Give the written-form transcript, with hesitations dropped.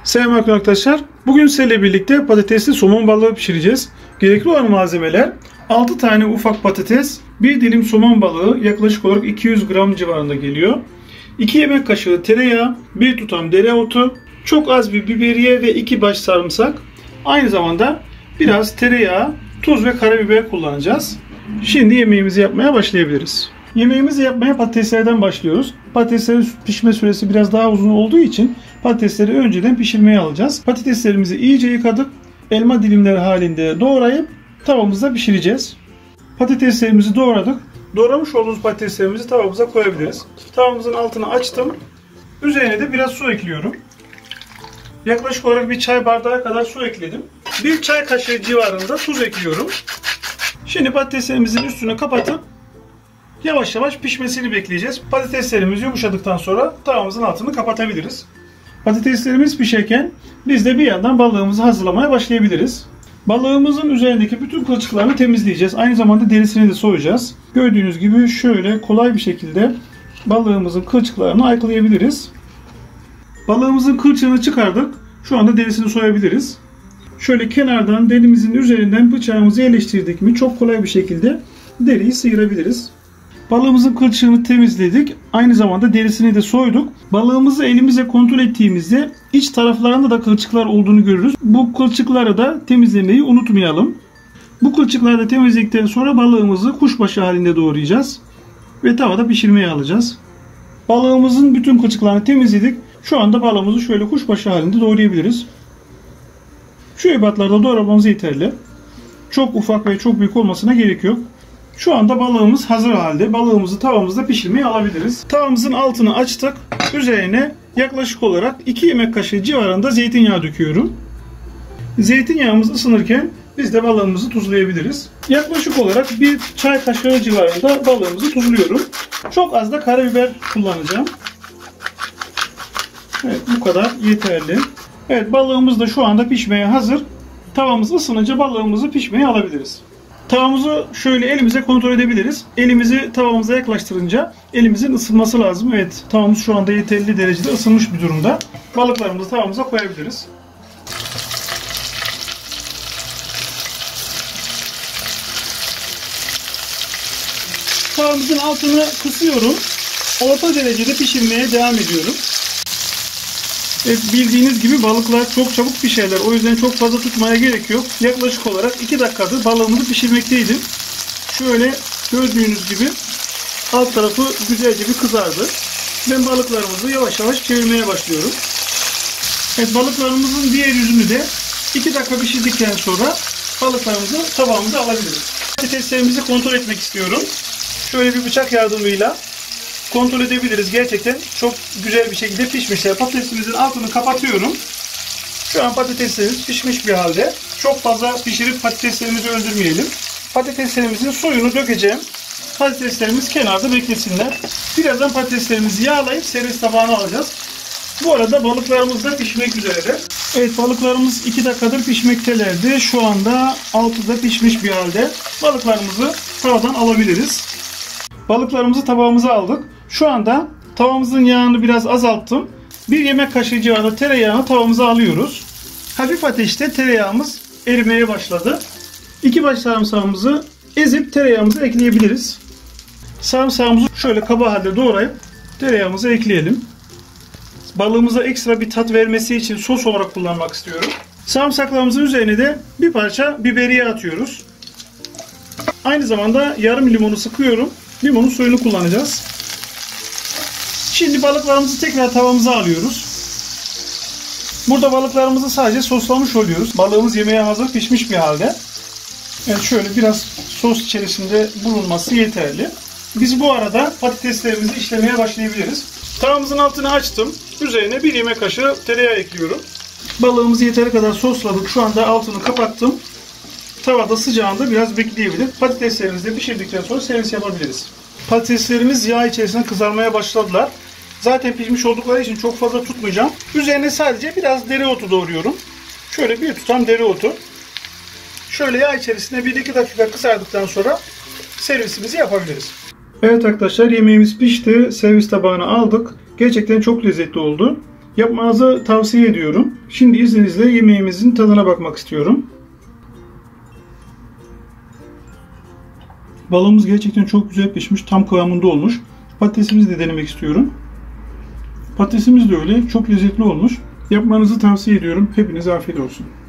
Selamünaleyküm arkadaşlar. Bugün sizlerle birlikte patatesli somon balığı pişireceğiz. Gerekli olan malzemeler 6 tane ufak patates, 1 dilim somon balığı yaklaşık olarak 200 gram civarında geliyor. 2 yemek kaşığı tereyağı, 1 tutam dereotu, çok az bir biberiye ve 2 baş sarımsak. Aynı zamanda biraz tereyağı, tuz ve karabiber kullanacağız. Şimdi yemeğimizi yapmaya başlayabiliriz. Yemeğimizi yapmaya patateslerden başlıyoruz. Patateslerin pişme süresi biraz daha uzun olduğu için patatesleri önceden pişirmeye alacağız. Patateslerimizi iyice yıkadık. Elma dilimleri halinde doğrayıp tavamızda pişireceğiz. Patateslerimizi doğradık. Doğramış olduğumuz patateslerimizi tavamıza koyabiliriz. Tavamızın altını açtım. Üzerine de biraz su ekliyorum. Yaklaşık olarak bir çay bardağı kadar su ekledim. Bir çay kaşığı civarında tuz ekliyorum. Şimdi patateslerimizin üstünü kapatıp yavaş yavaş pişmesini bekleyeceğiz. Patateslerimiz yumuşadıktan sonra tavamızın altını kapatabiliriz. Patateslerimiz pişerken biz de bir yandan balığımızı hazırlamaya başlayabiliriz. Balığımızın üzerindeki bütün kılçıklarını temizleyeceğiz. Aynı zamanda derisini de soyacağız. Gördüğünüz gibi şöyle kolay bir şekilde balığımızın kılçıklarını ayıklayabiliriz. Balığımızın kılçığını çıkardık. Şu anda derisini soyabiliriz. Şöyle kenardan derimizin üzerinden bıçağımızı yerleştirdik mi çok kolay bir şekilde deriyi sıyırabiliriz. Balığımızın kılçığını temizledik. Aynı zamanda derisini de soyduk. Balığımızı elimize kontrol ettiğimizde iç taraflarında da kılçıklar olduğunu görürüz. Bu kılçıkları da temizlemeyi unutmayalım. Bu kılçıkları da temizledikten sonra balığımızı kuşbaşı halinde doğrayacağız. Ve tavada pişirmeye alacağız. Balığımızın bütün kılçıklarını temizledik. Şu anda balığımızı şöyle kuşbaşı halinde doğrayabiliriz. Şu ebatlarda doğramamız yeterli. Çok ufak ve çok büyük olmasına gerek yok. Şu anda balığımız hazır halde. Balığımızı tavamızda pişirmeye alabiliriz. Tavamızın altını açtık. Üzerine yaklaşık olarak 2 yemek kaşığı civarında zeytinyağı döküyorum. Zeytinyağımız ısınırken biz de balığımızı tuzlayabiliriz. Yaklaşık olarak bir çay kaşığı civarında balığımızı tuzluyorum. Çok az da karabiber kullanacağım. Evet, bu kadar yeterli. Evet, balığımız da şu anda pişmeye hazır. Tavamız ısınınca balığımızı pişmeye alabiliriz. Tavamızı şöyle elimize kontrol edebiliriz. Elimizi tavamıza yaklaştırınca elimizin ısınması lazım. Evet, tavamız şu anda yeterli derecede ısınmış bir durumda. Balıklarımızı tavamıza koyabiliriz. Tavamızın altını kısıyorum. Orta derecede pişirmeye devam ediyorum. Evet, bildiğiniz gibi balıklar çok çabuk pişerler. O yüzden çok fazla tutmaya gerek yok. Yaklaşık olarak 2 dakikadır balığımızı pişirmekteydim. Şöyle gördüğünüz gibi alt tarafı güzelce bir kızardı. Ben balıklarımızı yavaş yavaş çevirmeye başlıyorum. Evet, balıklarımızın diğer yüzünü de 2 dakika pişirdikten sonra balıklarımızı tabağımıza alabiliriz. Patateslerimizi kontrol etmek istiyorum. Şöyle bir bıçak yardımıyla kontrol edebiliriz. Gerçekten çok güzel bir şekilde pişmişler. Patatesimizin altını kapatıyorum. Şu an patateslerimiz pişmiş bir halde. Çok fazla pişirip patateslerimizi öldürmeyelim. Patateslerimizin suyunu dökeceğim. Patateslerimiz kenarda beklesinler. Birazdan patateslerimizi yağlayıp servis tabağına alacağız. Bu arada balıklarımız da pişmek üzere. Evet, balıklarımız 2 dakikadır pişmektelerdi. Şu anda altı da pişmiş bir halde. Balıklarımızı tavadan alabiliriz. Balıklarımızı tabağımıza aldık. Şu anda tavamızın yağını biraz azalttım. 1 yemek kaşığı civarında tereyağını tavamıza alıyoruz. Hafif ateşte tereyağımız erimeye başladı. 2 baş sarımsağımızı ezip tereyağımıza ekleyebiliriz. Sarımsağımızı şöyle kaba halde doğrayıp tereyağımıza ekleyelim. Balığımıza ekstra bir tat vermesi için sos olarak kullanmak istiyorum. Sarımsaklarımızın üzerine de bir parça biberiye atıyoruz. Aynı zamanda yarım limonu sıkıyorum. Limonun suyunu kullanacağız. Şimdi balıklarımızı tekrar tavamıza alıyoruz. Burada balıklarımızı sadece soslamış oluyoruz. Balığımız yemeğe hazır pişmiş bir halde. Evet, şöyle biraz sos içerisinde bulunması yeterli. Biz bu arada patateslerimizi işlemeye başlayabiliriz. Tavamızın altını açtım. Üzerine 1 yemek kaşığı tereyağı ekliyorum. Balığımızı yeteri kadar sosladık. Şu anda altını kapattım. Tavada sıcağında biraz bekleyebilir. Patateslerimizi de pişirdikten sonra servis yapabiliriz. Patateslerimiz yağ içerisinde kızarmaya başladılar. Zaten pişmiş oldukları için çok fazla tutmayacağım. Üzerine sadece biraz dereotu doğruyorum. Şöyle bir tutam dereotu. Şöyle yağ içerisinde 1-2 dakika kızardıktan sonra servisimizi yapabiliriz. Evet arkadaşlar, yemeğimiz pişti. Servis tabağına aldık. Gerçekten çok lezzetli oldu. Yapmanızı tavsiye ediyorum. Şimdi izninizle yemeğimizin tadına bakmak istiyorum. Balığımız gerçekten çok güzel pişmiş. Tam kıvamında olmuş. Patatesimizi de denemek istiyorum. Patatesimiz de öyle. Çok lezzetli olmuş. Yapmanızı tavsiye ediyorum. Hepinize afiyet olsun.